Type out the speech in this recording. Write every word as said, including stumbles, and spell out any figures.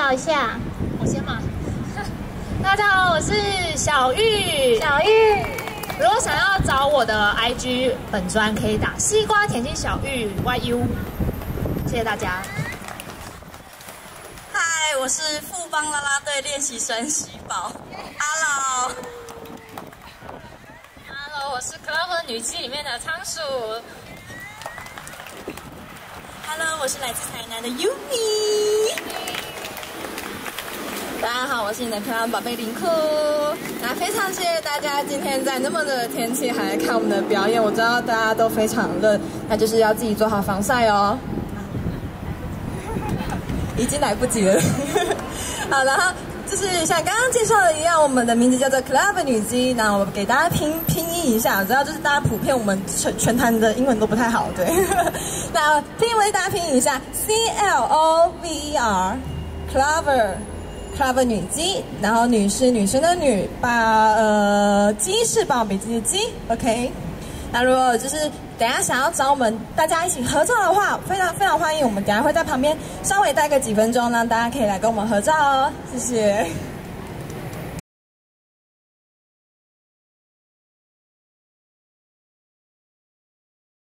绍一下。 我先嘛。大家好，我是小玉。 小玉， 如果想要找我的 I G 本专，可以打西瓜甜心小玉 Y U。谢谢大家。 嗨，我是富邦啦啦队练习生喜宝。Hello。 Hello， 我是 Club 女姬里面的仓鼠。 Hello， 我是来自台南的 Yumi。大家好，我是你的漂亮宝贝林酷。那非常谢谢大家今天在那么热的天气还来看我们的表演，我知道大家都非常热，那就是要自己做好防晒哦。已经来不及了。好，然后就是像刚刚介绍的一样，我们的名字叫做 Club 女姬。那我给大家拼拼音一下，我知道就是大家普遍我们全全坛的英文都不太好，对。那拼音为大家拼音一下 ，C L O V E R Clover Club 女姬，然后女是女生的女，把呃鸡是霸王别姬的鸡 ，OK。那如果就是等一下想要找我们大家一起合照的话，非常非常欢迎，我们等一下会在旁边稍微待个几分钟，让大家可以来跟我们合照哦，谢谢。